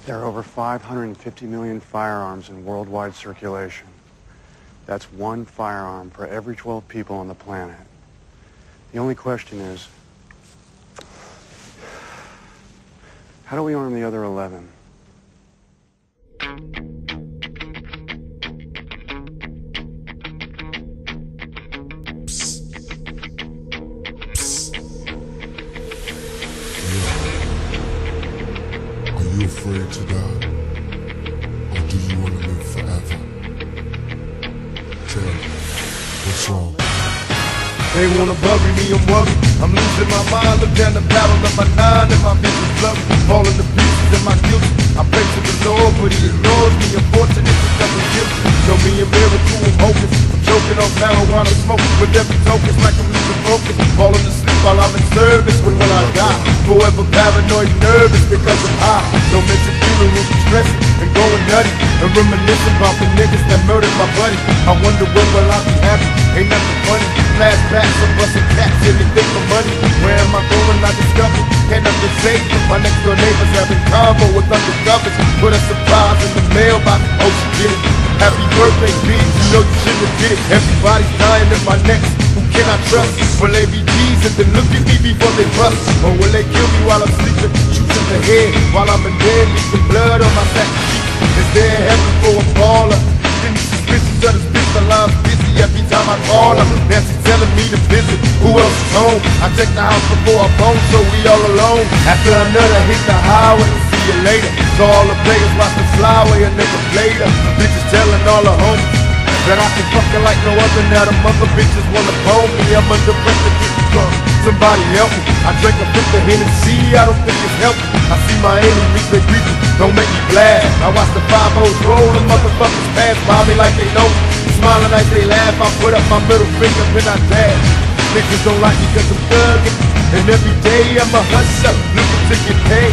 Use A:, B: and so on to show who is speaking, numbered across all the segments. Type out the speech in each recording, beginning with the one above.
A: There are over 550 million firearms in worldwide circulation. That's one firearm for every 12 people on the planet. The only question is, how do we arm the other 11?
B: Are you afraid to die? Or do you want to live forever? Tell me, what's wrong?
C: They wanna bury me, I'm worried. I'm losing my mind, look down the barrel of my 9 and my vision's blurry. Falling to pieces in my guilt. I pray to the Lord, but he ignores me. Unfortunate because I'm guilty. Show me a miracle, I'm hopeless. I'm choking on marijuana smoke with every token, it's like I'm losing focus. Falling asleep while I'm in service. When will I die? Forever paranoid, nervous because I'm high. Don't mention funerals, I'm stressing and going nutty and reminiscing about the niggas that murdered my buddy. I wonder when will I be happy? Ain't nothing funny. Flashbacks of busting cats, anything for money. Where am I going? I discovered. Can't nothing save me. My next door neighbors having combo with undercovers. Put a surprise in the mailbox. Oh, she did it. Happy birthday, B. You know you shouldn't have did it. Everybody's dying in my neck. Who can I trust? Will they be G's and then look at me before they bust? Or will they kill me while I'm sleeping? Shoot in the head while I'm in bed. Leave some blood on my sack sheet. Is there heaven for a baller? Any suspicions of this bitch? The line's busy every time I call her. Nancy telling me to visit. Who else is home? I check the house before I phone, so we all alone. After another hit the highway. See you later. So all the players watch the flyway, a nigga played her. Bitches telling all the homies that I can fuck her like no other. Now the mother bitches wanna bone me. I'm under pressure, getting drunk. Somebody help me. I drank a fifth of Hennessy, I don't think it's healthy. I see my enemies, they creeping, don't make me blast. I watch the 5-0s roll, the motherfuckers pass by me like they know me. Smiling like they laugh, I put up my middle finger and I dab. Niggas don't like me cause I'm thugging, and every day I'm a hustler, looking to get paid.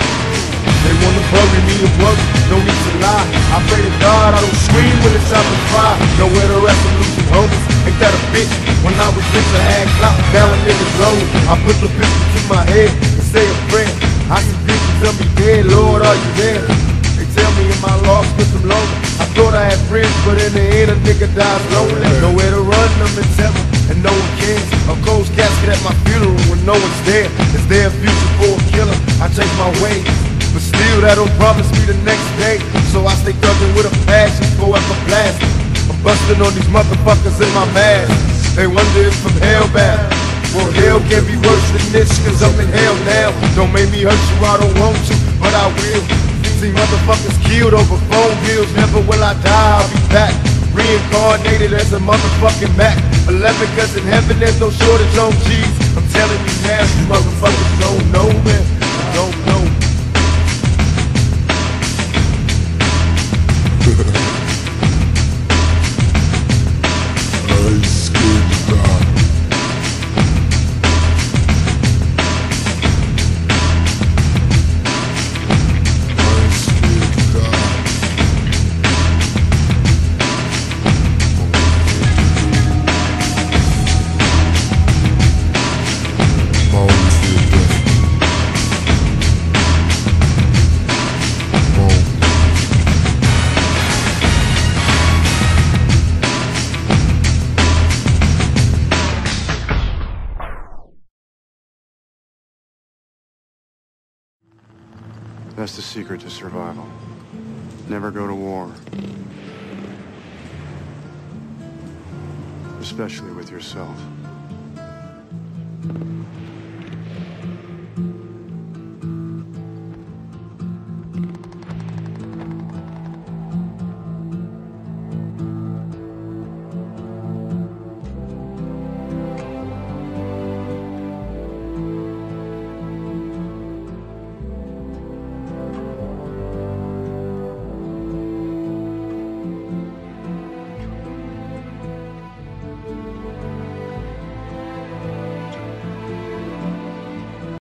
C: They wanna bury me and work, no need to lie. I pray to God I don't scream when it's time to cry. Nowhere to rest, I'm losing homies. Ain't that a bitch? When I was rich I had clout, now a nigga's low. I put the pistol to my head and say a prayer. I see visions of me dead, Lord, are you there? They tell me am I lost cause I'm lonely. I thought I had friends, but in the end a nigga dies lonely. Nowhere to run, I'm in terror, and no one cares. A closed casket at my funeral when no one's there. Is there a future for a killer? I change my ways, but still that don't promise me the next day. So I stay thugging with a passion, forever blasting. I'm busting on these motherfuckers in my mask. They wonder if I'm hellbound. Well, hell can be worse than this, cause I'm in hell now. Don't make me hurt you, I don't want to, but I will. See motherfuckers killed over phone bills. Never will I die, I'll be back. Reincarnated as a motherfucking Mac 11, cause in heaven there's no shortage on G's. I'm telling you now, you motherfuckers don't know, man. Don't know.
B: I ain't scared to die.
A: That's the secret to survival. Never go to war. Especially with yourself.